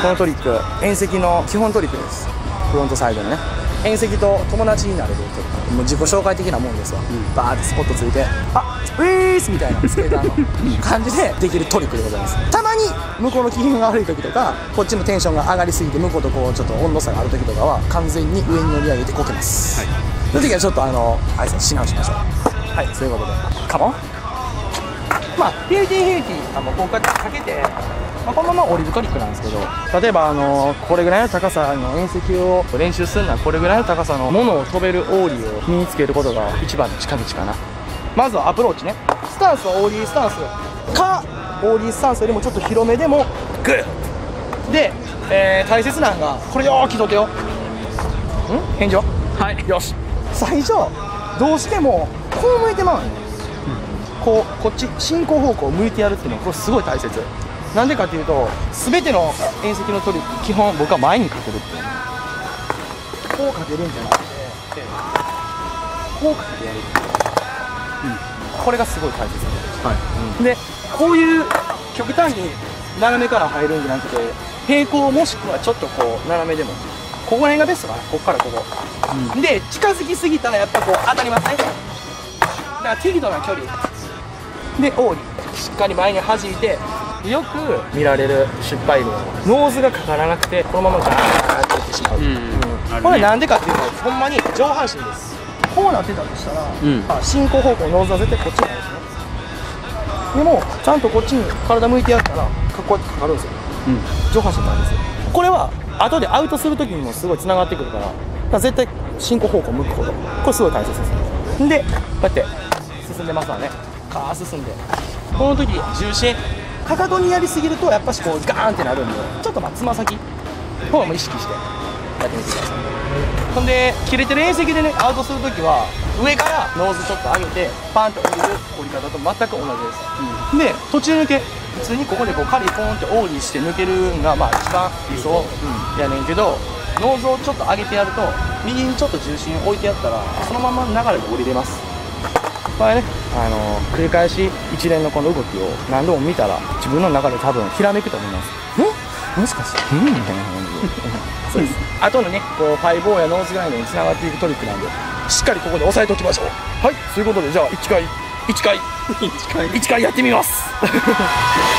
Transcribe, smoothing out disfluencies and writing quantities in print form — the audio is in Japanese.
このトリック、遠赤の基本トリックです。フロントサイドのね、遠赤と友達になれるトリック、もう自己紹介的なもんですわ。バーってスポットついて、あウィースみたいなスケーターの感じでできるトリックでございます。たまに向こうの機嫌が悪い時とか、こっちのテンションが上がりすぎて向こうとこうちょっと温度差がある時とかは完全に上に乗り上げてこけます。その時はちょっと挨拶し直しましょう。はい、そういうことでカモン。まあフィフティフィフティこうかけて、このまま降りるトリックなんですけど、例えばこれぐらいの高さの遠赤を練習するのはこれぐらいの高さのものを飛べるオーリーを身につけることが一番の近道かな。まずはアプローチね。スタンスはオーリースタンスか、オーリースタンスよりもちょっと広めでもグッで、大切なのがこれよー聞いとってよ。返事ははい。よし。最初どうしてもこう向いてまうね、こっち進行方向を向いてやるっていうのはこれすごい大切。なんでかっていうと、全ての遠赤のトリック基本僕は前にかけるっていう、こうかけるんじゃなくてこうかけてやる、これがすごい大切で、こういう極端に斜めから入るんじゃなくて、平行もしくはちょっとこう斜めでも、ここら辺がベストかな。ここからここ、で近づきすぎたらやっぱこう当たりますね。だから適度な距離でオーリーしっかり前に弾いて、よく見られる失敗例、ノーズがかからなくてこのままガーッといってしまう。これなんでかっていうと、ほんまに上半身です。こうなってたとしたら、進行方向ノーズは絶対こっちになるんですね。でもちゃんとこっちに体向いてやったらこうやってかかるんですよ、上半身なんですよ。これは後でアウトする時にもすごいつながってくるから、絶対進行方向向くこと、これすごい大切ですで、こうやって進んでますわね。進んで、この時重心かかとにやりすぎるとやっぱしこうガーンってなるんで、ちょっとつま先こうも意識してやってみてください。ほんで切れてる遠赤でね、アウトする時は上からノーズちょっと上げてパンと降りる降り方と全く同じです。で途中抜け、普通にここでこうカリポンってオーリーして抜けるのが一番理想やねんけど、ノーズをちょっと上げてやると右にちょっと重心置いてやったらそのまま流れで降りれます。これね、繰り返し一連のこの動きを何度も見たら自分の中で多分ひらめくと思います。もしかしてみたいな感じでそうです。あとのね、こうファイボーやノーズグラインドにつながっていくトリックなんで、しっかりここで押さえておきましょう。はい、そういうことでじゃあ1回やってみます